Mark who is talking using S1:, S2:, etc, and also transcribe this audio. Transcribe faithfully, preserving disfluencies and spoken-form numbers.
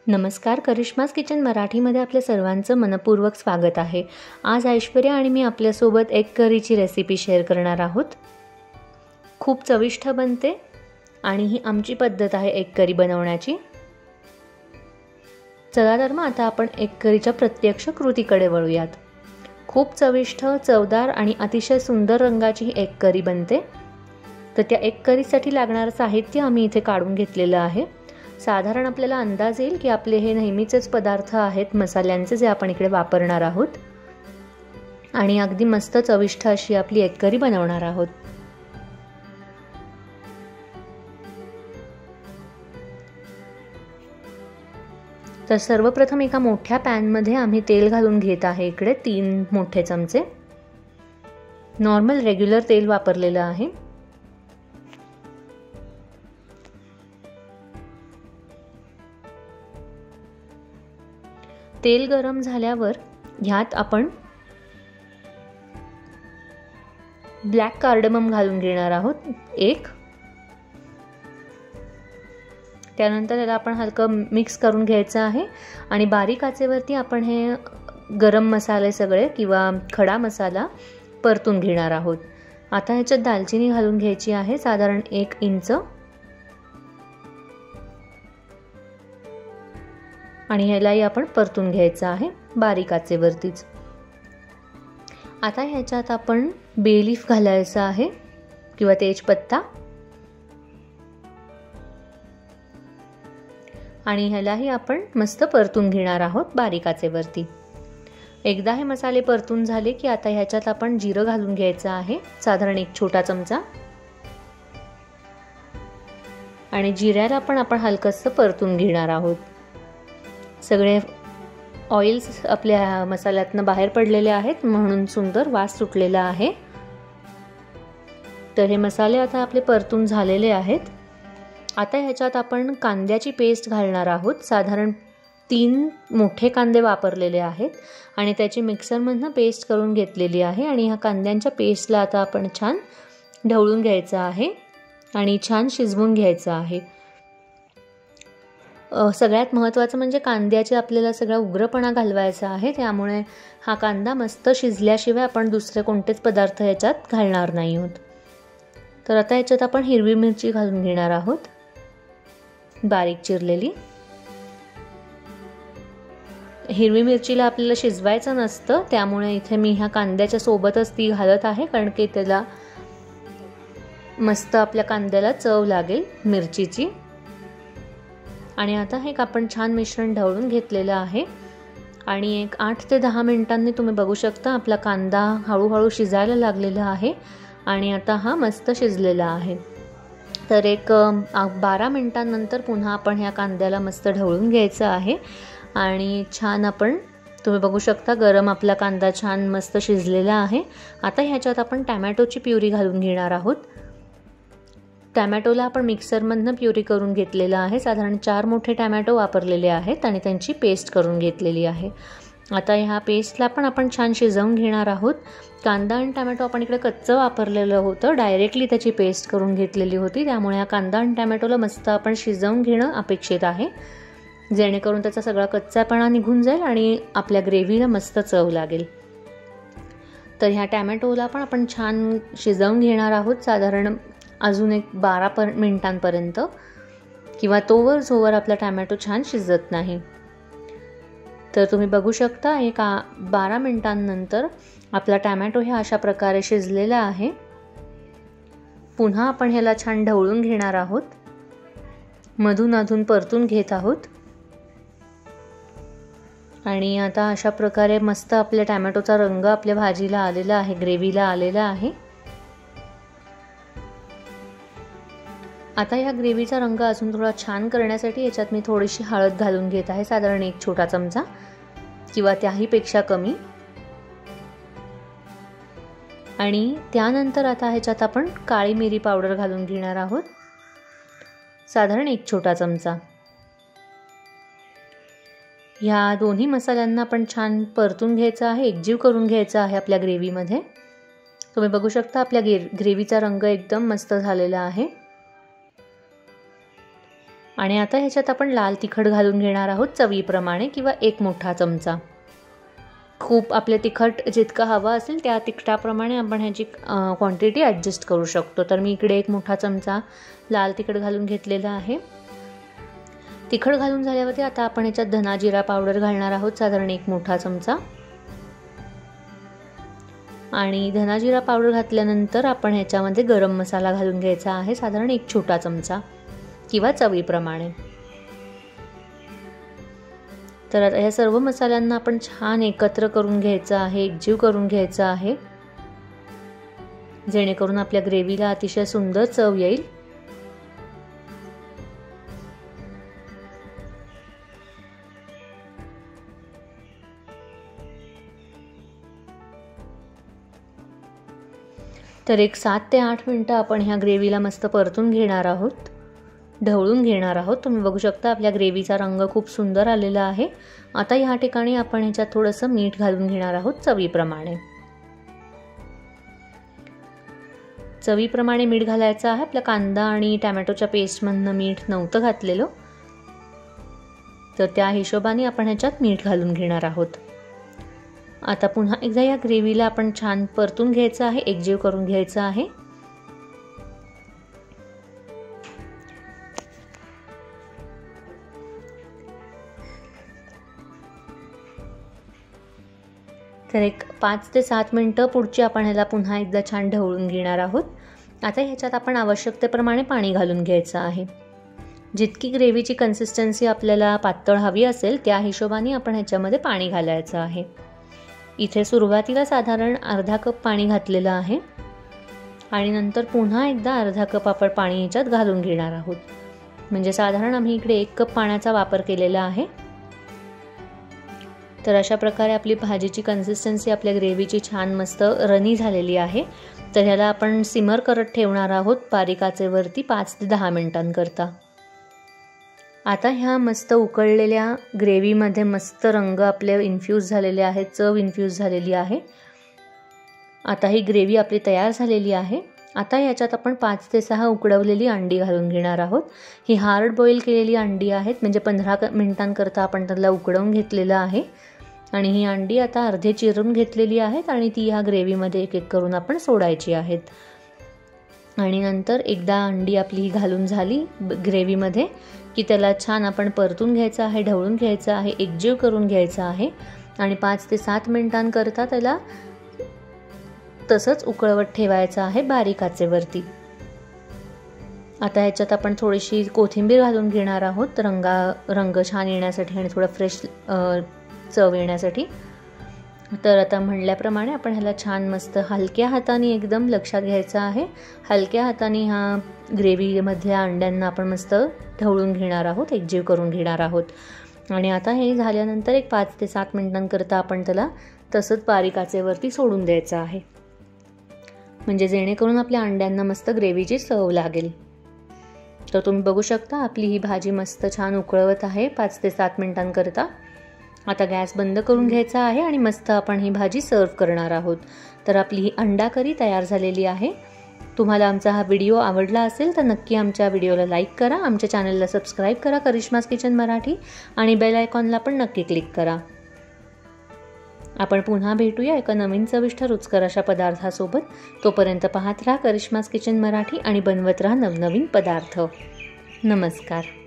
S1: नमस्कार, करिश्मास किचन मराठीमध्ये आपल्या सर्वांचं मनपूर्वक स्वागत आहे। आज ऐश्वर्या आणि मी आपल्यासोबत एग करीची रेसिपी शेअर करणार आहोत। खूप चविष्ट बनते आणि ही आमची पद्धत आहे एग करी बनवण्याची। चला तर मग आता आपण एग करीच्या प्रत्यक्ष कृतीकडे वळूयात। खूप चविष्ट, चवदार आणि अतिशय सुंदर रंगाची ही एग करी बनते। तर त्या एग करीसाठी लागणारे साहित्य आम्ही इथे काढून घेतलेलं आहे। साधारण आपल्याला अंदाज येईल की आपले हे नेहमीचेच पदार्थ आहेत मसाल्यांचे, जे आपण इकडे वापरणार आहोत आणि अगदी मस्त चविष्ट अशी आपली एग करी बनवणार आहोत। तर सर्वप्रथम एका मोठ्या पॅन मध्ये आम्ही तेल घालून घेत आहे। इकडे तीन मोठे चमचे नॉर्मल रेग्युलर तेल वापरलेलं आहे। तेल गरम झाल्यावर ह्यात आपण ब्लॅक कार्डमम घालून घेणार आहोत एक। त्यानंतर याला आपण हलकं मिक्स करून घ्यायचं आहे आणि बारीक आचेवरती आपण हे गरम मसाले सगळे किंवा खडा मसाला परतून घेणार आहोत। आता ह्याच्यात दालचिनी घालून घ्यायची आहे, साधारण एक इंच, आणि ह्यालाही आपण परतून घ्यायचं आहे बारीक आचेवरतीच। आता ह्याच्यात आपण बे लीफ घालायचं आहे किंवा तेजपत्ता, आणि ह्यालाही आपण मस्त परतून घेणार आहोत बारीक आचेवरती। एकदा हे मसाले परतून झाले की आता ह्याच्यात आपण जिरं घालून घ्यायचं आहे, साधारण एक छोटा चमचा, आणि जिऱ्याला पण आपण हलकसं परतून घेणार आहोत। सगळे ऑइल्स आपल्या मसाल्यातनं बाहेर पडलेले आहेत म्हणून सुंदर वास सुटलेला आहे। तर हे मसाले आता आपले परतून झालेले आहेत। आता ह्याच्यात आपण कांद्याची पेस्ट घालणार आहोत। साधारण तीन मोठे कांदे वापरलेले आहेत आणि त्याची मिक्सरमधनं पेस्ट करून घेतलेली आहे, आणि ह्या कांद्यांच्या पेस्टला आता आपण छान ढवळून घ्यायचं आहे आणि छान शिजवून घ्यायचं आहे। सगळ्यात महत्त्वाचं म्हणजे कांद्याचे आपल्याला सगळा उग्रपणा घालवायचा आहे, त्यामुळे हा कांदा मस्त शिजल्याशिवाय आपण दुसरे कोणतेच पदार्थ ह्याच्यात घालणार नाही आहोत। तर आता ह्याच्यात आपण हिरवी मिरची घालून घेणार आहोत, बारीक चिरलेली। हिरवी मिरचीला आपल्याला शिजवायचं नसतं, त्यामुळे इथे मी ह्या कांद्याच्या सोबतच ती घालत आहे, कारण की त्याला मस्त आपल्या कांद्याला चव लागेल मिरचीची। आणि आता हे आपण छान मिश्रण ढवळून घेतलेलं आहे आणि एक आठ ते दहा मिनिटांनी तुम्ही बघू शकता आपला कांदा हळूहळू शिजायला लागलेला आहे आणि आता हा मस्त शिजलेला आहे। तर एक बारा मिनिटांनंतर पुन्हा आपण ह्या कांद्याला मस्त ढवळून घ्यायचं आहे आणि छान आपण तुम्ही बघू शकता गरम आपला कांदा छान मस्त शिजलेला आहे। आता ह्याच्यात आपण टोमॅटोची प्युरी घालून घेणार आहोत। टोमॅटोला आपण मिक्सरमधनं प्युरी करून घेतलेला आहे, साधारण चार मोठे टोमॅटो वापरलेले आहेत आणि त्यांची पेस्ट करून घेतलेली आहे। आता ह्या पेस्टला पण आपण छान शिजवून घेणार आहोत। कांदा आणि टोमॅटो आपण इकडे कच्चं वापरलेलं होतं, डायरेक्टली त्याची पेस्ट करून घेतलेली होती, त्यामुळे हा कांदा आणि टोमॅटोला मस्त आपण शिजवून घेणं अपेक्षित आहे, जेणेकरून त्याचा सगळा कच्चापणा निघून जाईल आणि आपल्या ग्रेव्हीला मस्त चव लागेल। तर ह्या टोमॅटोला पण आपण छान शिजवून घेणार आहोत, साधारण अजून एक बारा पर मिनिटांपर्यंत, किंवा तोवर जोवर आपला टोमॅटो छान शिजत नाही। तर तुम्ही बघू शकता एक बारा मिनिटांनंतर आपला टोमॅटो हे अशा प्रकारे शिजलेला आहे। पुन्हा आपण ह्याला छान ढवळून घेणार आहोत, मधून अधून परतून घेत आहोत, आणि आता अशा प्रकारे मस्त आपल्या टोमॅटोचा रंग आपल्या भाजीला आलेला आहे, ग्रेव्हीला आलेला आहे। आता ह्या ग्रेव्हीचा रंग अजून थोडा छान करण्यासाठी याच्यात मी थोडीशी हळद घालून घेत आहे, साधारण एक छोटा चमचा किंवा त्याही पेक्षा कमी, आणि त्यानंतर आता ह्याच्यात आपण काळी मिरी पावडर घालून घेणार आहोत, साधारण एक छोटा चमचा। ह्या दोन्ही मसाल्यांना आपण छान परतून घ्यायचं आहे, एकजीव करून घ्यायचं आहे आपल्या ग्रेव्हीमध्ये। तुम्ही बघू शकता आपल्या ग्रेव्हीचा रंग एकदम मस्त झालेला आहे। आणि आता ह्याच्यात आपण लाल तिखट घालून घेणार आहोत चवीप्रमाणे किंवा एक मोठा चमचा. खूप आपले तिखट जितकं हवं असेल त्या तिखटाप्रमाणे आपण ह्याची क्वांटिटी ॲडजस्ट करू शकतो. तर मी इकडे एक मोठा चमचा लाल तिखट घालून घेतलेला आहे. तिखट घालून झाल्यावरती आता आपण ह्याच्यात धना जिरा पावडर घालणार आहोत, साधारण एक मोठा चमचा. आणि धना जिरा पावडर घातल्यानंतर आपण ह्याच्यामध्ये गरम मसाला घालून घ्यायचा आहे, साधारण एक छोटा चमचा किंवा चवीप्रमाणे. तर आता ह्या सर्व मसाल्यांना आपण छान एकत्र करून घ्यायचं आहे, एकजीव करून घ्यायचं आहे, जेणेकरून आपल्या ग्रेव्हीला अतिशय सुंदर चव येईल. तर एक सात ते आठ मिनटं आपण ह्या ग्रेव्हीला मस्त परतून घेणार आहोत, ढवळून घेणार आहोत. तुम्ही बघू शकता आपल्या ग्रेव्हीचा रंग खूप सुंदर आलेला आहे. आता ह्या ठिकाणी आपण ह्याच्यात थोडंसं मीठ घालून घेणार आहोत चवीप्रमाणे. चवीप्रमाणे मीठ घालायचं आहे. आपल्या कांदा आणि टॅमॅटोच्या पेस्टमधनं मीठ नव्हतं घातलेलं, तर त्या हिशोबाने आपण ह्याच्यात मीठ घालून घेणार आहोत. आता पुन्हा एकदा या ग्रेव्हीला आपण छान परतून घ्यायचं आहे, एकजीव करून घ्यायचं आहे. तर एक पाच ते सात मिनटं पुढची आपण ह्याला पुन्हा एकदा छान ढवळून घेणार आहोत. आता ह्याच्यात आपण आवश्यकतेप्रमाणे पाणी घालून घ्यायचं आहे. जितकी ग्रेव्हीची कन्सिस्टन्सी आपल्याला पातळ हवी असेल त्या हिशोबाने आपण ह्याच्यामध्ये पाणी घालायचं आहे. इथे सुरुवातीला साधारण अर्धा कप पाणी घातलेलं आहे आणि नंतर पुन्हा एकदा अर्धा कप आपण पाणी ह्याच्यात घालून घेणार आहोत. म्हणजे साधारण आम्ही इकडे एक कप पाण्याचा वापर केलेला आहे. तर अशा प्रकारे आपली भाजीची कन्सिस्टन्सी आपल्या ग्रेव्हीची छान मस्त रनी झालेली आहे. तर ह्याला आपण सिमर करत ठेवणार आहोत बारीक आचेवरती पाच ते दहा मिनिटांकरता. आता ह्या मस्त उकळलेल्या ग्रेव्हीमध्ये मस्त रंग आपले इन्फ्यूज झालेले आहेत, चव इन्फ्यूज झालेली आहे. आता ही ग्रेव्ही आपली तयार झालेली आहे. आता ह्याच्यात आपण पाच ते सहा उकडवलेली अंडी घालून घेणार आहोत. ही हार्ड बॉईल केलेली अंडी आहेत, म्हणजे पंधरा मिनिटांकरता आपण त्याला उकडवून घेतलेलं आहे. आणि ही अंडी आता अर्धे चिरून घेतलेली आहेत आणि ती ह्या ग्रेव्हीमध्ये एक एक करून आपण सोडायची आहेत. आणि नंतर एकदा अंडी आपली ही घालून झाली ग्रेव्हीमध्ये की त्याला छान आपण परतून घ्यायचं आहे, ढवळून घ्यायचं आहे, एकजीव करून घ्यायचं आहे आणि पाच ते सात मिनिटांकरता त्याला तसंच उकळवत ठेवायचं आहे बारीक आचेवरती. आता ह्याच्यात आपण थोडीशी कोथिंबीर घालून घेणार आहोत, रंगा रंग छान येण्यासाठी आणि थोडा फ्रेश चव येण्यासाठी. तर आता म्हणल्याप्रमाणे आपण ह्याला छान मस्त हलक्या हाताने एकदम लक्षात घ्यायचं आहे. हलक्या हाताने ह्या ग्रेव्हीमधल्या अंड्यांना आपण मस्त ढवळून घेणार आहोत, एकजीव करून घेणार आहोत. आणि आता हे झाल्यानंतर एक पाच ते सात मिनिटांकरता आपण त्याला तसंच बारीक आचेवरती सोडून द्यायचं आहे, म्हणजे जेणेकरून आपल्या अंड्यांना मस्त ग्रेव्हीची चव लागेल. तर तुम्ही बघू शकता आपली ही भाजी मस्त छान उकळवत आहे पाच ते सात मिनिटांकरता. आता गॅस बंद करून घ्यायचा आहे आणि मस्त आपण ही भाजी सर्व करणार आहोत. तर आपली ही अंडा करी तयार झालेली आहे. तुम्हाला आमचा हा व्हिडिओ आवडला असेल तर नक्की आमच्या व्हिडिओला लाईक करा, आमच्या चॅनलला सबस्क्राईब करा करिश्मास किचन मराठी आणि बेल आयकॉनला पण नक्की क्लिक करा. आपण पुन्हा भेटूया एका नवीन चविष्ट रुचकर अशा पदार्थासोबत. तोपर्यंत पाहत राहा करिश्मास किचन मराठी आणि बनवत राहा नवनवीन पदार्थ. नमस्कार.